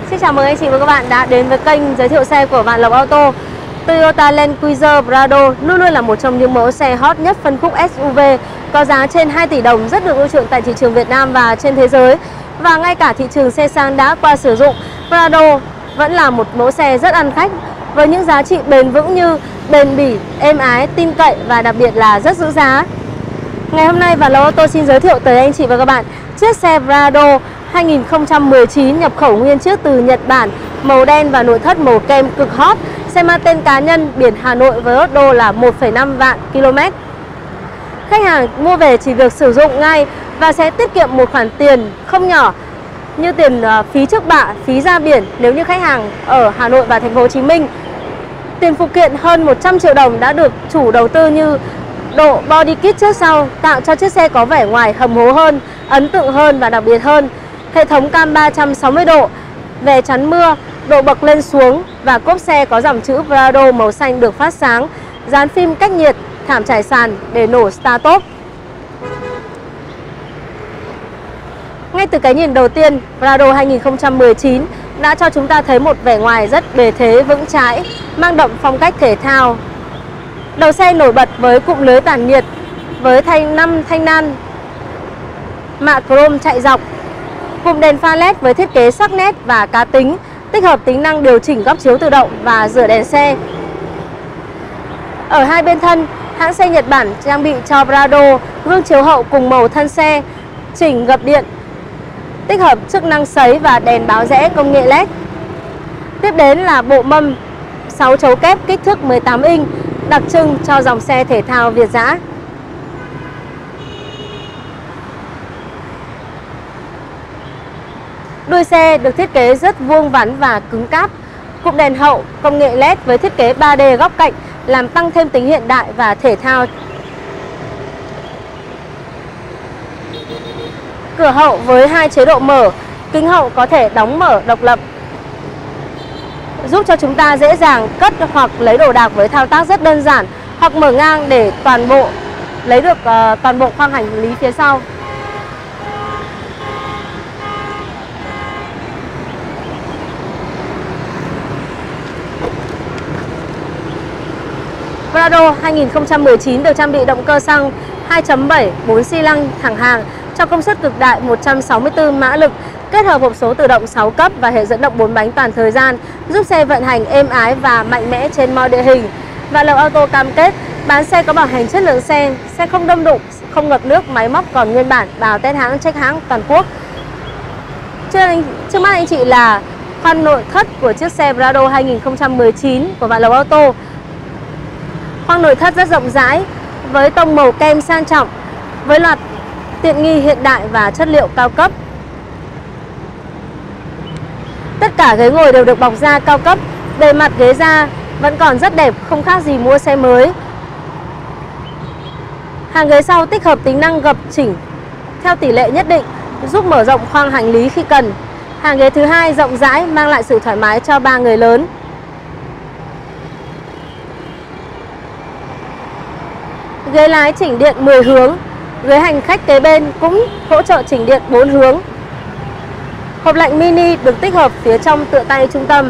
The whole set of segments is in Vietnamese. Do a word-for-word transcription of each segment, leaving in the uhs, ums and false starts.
Xin chào mừng anh chị và các bạn đã đến với kênh giới thiệu xe của Vạn Lộc Auto. Toyota Land Cruiser Prado luôn luôn là một trong những mẫu xe hot nhất phân khúc ét u vê, có giá trên hai tỷ đồng, rất được ưa chuộng tại thị trường Việt Nam và trên thế giới. Và ngay cả thị trường xe sang đã qua sử dụng, Prado vẫn là một mẫu xe rất ăn khách với những giá trị bền vững như bền bỉ, êm ái, tin cậy và đặc biệt là rất giữ giá. Ngày hôm nay Vạn Lộc Auto xin giới thiệu tới anh chị và các bạn chiếc xe Prado hai nghìn không trăm mười chín nhập khẩu nguyên chiếc từ Nhật Bản, màu đen và nội thất màu kem cực hot. Xe mang tên cá nhân, biển Hà Nội với ớt đô là một phẩy năm vạn km. Khách hàng mua về chỉ việc sử dụng ngay và sẽ tiết kiệm một khoản tiền không nhỏ như tiền phí trước bạ, phí ra biển nếu như khách hàng ở Hà Nội và thành phố Hồ Chí Minh. Tiền phụ kiện hơn một trăm triệu đồng đã được chủ đầu tư như độ body kit trước sau, tạo cho chiếc xe có vẻ ngoài hầm hố hơn, ấn tượng hơn và đặc biệt hơn. Hệ thống cam ba trăm sáu mươi độ, vè chắn mưa, độ bậc lên xuống và cốp xe có dòng chữ Prado màu xanh được phát sáng, dán phim cách nhiệt, thảm trải sàn để nổ start top. Ngay từ cái nhìn đầu tiên, Prado hai nghìn không trăm mười chín đã cho chúng ta thấy một vẻ ngoài rất bề thế vững chãi, mang đậm phong cách thể thao. Đầu xe nổi bật với cụm lưới tản nhiệt với thanh năm thanh nan mạ chrome chạy dọc, cụm đèn pha led với thiết kế sắc nét và cá tính, tích hợp tính năng điều chỉnh góc chiếu tự động và rửa đèn xe. Ở hai bên thân, hãng xe Nhật Bản trang bị cho Prado gương chiếu hậu cùng màu thân xe, chỉnh gập điện, tích hợp chức năng sấy và đèn báo rẽ công nghệ led. Tiếp đến là bộ mâm sáu chấu kép kích thước mười tám inch, đặc trưng cho dòng xe thể thao Việt dã. Đuôi xe được thiết kế rất vuông vắn và cứng cáp. Cụm đèn hậu công nghệ led với thiết kế ba D góc cạnh làm tăng thêm tính hiện đại và thể thao. Cửa hậu với hai chế độ mở, kính hậu có thể đóng mở độc lập, giúp cho chúng ta dễ dàng cất hoặc lấy đồ đạc với thao tác rất đơn giản, hoặc mở ngang để toàn bộ lấy được uh, toàn bộ khoang hành lý phía sau. Prado hai nghìn không trăm mười chín được trang bị động cơ xăng hai chấm bảy bốn xi lanh thẳng hàng cho công suất cực đại một trăm sáu mươi tư mã lực, kết hợp hộp số tự động sáu cấp và hệ dẫn động bốn bánh toàn thời gian, giúp xe vận hành êm ái và mạnh mẽ trên mọi địa hình. Vạn Lộc Auto cam kết bán xe có bảo hành chất lượng xe, xe không đâm đụng, không ngập nước, máy móc còn nguyên bản, bảo test hãng, check hãng toàn quốc. Trước mắt anh chị là khoang nội thất của chiếc xe Prado hai nghìn không trăm mười chín của Vạn Lộc Auto. Khoang nội thất rất rộng rãi với tông màu kem sang trọng, với loạt tiện nghi hiện đại và chất liệu cao cấp. Tất cả ghế ngồi đều được bọc da cao cấp, bề mặt ghế da vẫn còn rất đẹp, không khác gì mua xe mới. Hàng ghế sau tích hợp tính năng gập chỉnh theo tỷ lệ nhất định, giúp mở rộng khoang hành lý khi cần. Hàng ghế thứ hai rộng rãi, mang lại sự thoải mái cho ba người lớn. Ghế lái chỉnh điện mười hướng, ghế hành khách kế bên cũng hỗ trợ chỉnh điện bốn hướng. Hộp lạnh mini được tích hợp phía trong tựa tay trung tâm.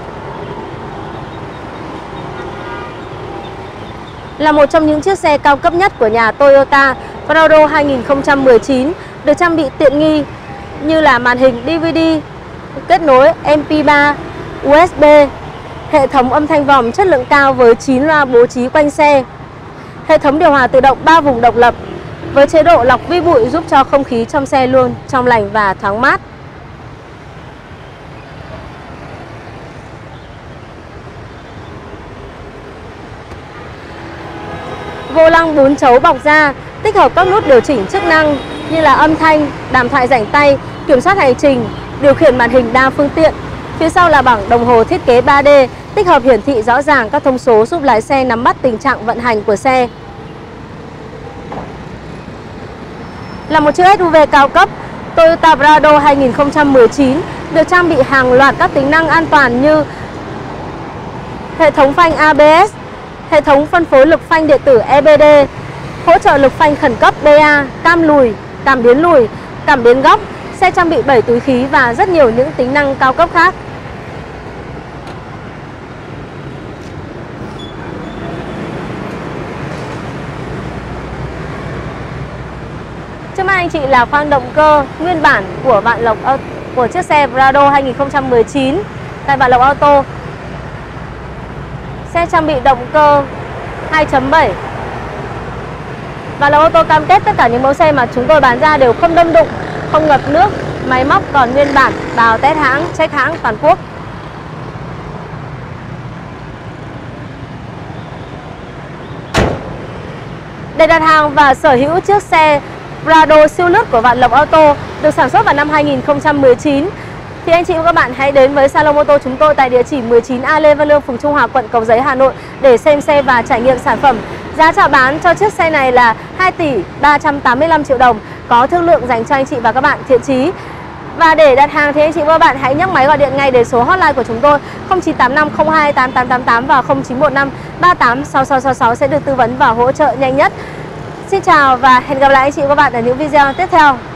Là một trong những chiếc xe cao cấp nhất của nhà Toyota, Prado hai nghìn không trăm mười chín được trang bị tiện nghi như là màn hình đê vê đê, kết nối em pê ba, u ét bê, hệ thống âm thanh vòm chất lượng cao với chín loa bố trí quanh xe, hệ thống điều hòa tự động ba vùng độc lập với chế độ lọc vi bụi giúp cho không khí trong xe luôn trong lành và thoáng mát. Vô lăng bốn chấu bọc da, tích hợp các nút điều chỉnh chức năng như là âm thanh, đàm thoại rảnh tay, kiểm soát hành trình, điều khiển màn hình đa phương tiện. Phía sau là bảng đồng hồ thiết kế ba D, tích hợp hiển thị rõ ràng các thông số giúp lái xe nắm bắt tình trạng vận hành của xe. Là một chiếc ét u vê cao cấp, Toyota Prado hai nghìn không trăm mười chín được trang bị hàng loạt các tính năng an toàn như hệ thống phanh a bê ét, hệ thống phân phối lực phanh điện tử e bê đê, hỗ trợ lực phanh khẩn cấp bê a, cam lùi, cảm biến lùi, cảm biến góc, Xe trang bị bảy túi khí và rất nhiều những tính năng cao cấp khác. Trước mắt anh chị là khoang động cơ nguyên bản của Vạn Lộc của chiếc xe Prado hai nghìn không trăm mười chín tại Vạn Lộc Auto. Xe trang bị động cơ hai chấm bảy. Vạn Lộc Auto cam kết tất cả những mẫu xe mà chúng tôi bán ra đều không đâm đụng, không ngập nước, máy móc còn nguyên bản, vào test hãng, check hãng toàn quốc. Để đặt hàng và sở hữu chiếc xe Prado siêu lướt của Vạn Lộc Auto được sản xuất vào năm hai nghìn không trăm mười chín thì anh chị và các bạn hãy đến với Salon Mô tô chúng tôi tại địa chỉ mười chín A Lê Văn Lương, phường Trung Hòa, quận Cầu Giấy, Hà Nội để xem xe và trải nghiệm sản phẩm. Giá chào bán cho chiếc xe này là hai tỷ ba trăm tám mươi lăm triệu đồng, có thương lượng dành cho anh chị và các bạn thiện chí. Và để đặt hàng thì anh chị và các bạn hãy nhấc máy gọi điện ngay đến số hotline của chúng tôi không chín tám năm không hai tám tám tám tám và không chín một năm ba tám sáu sáu sáu sáu sẽ được tư vấn và hỗ trợ nhanh nhất. Xin chào và hẹn gặp lại anh chị và các bạn ở những video tiếp theo.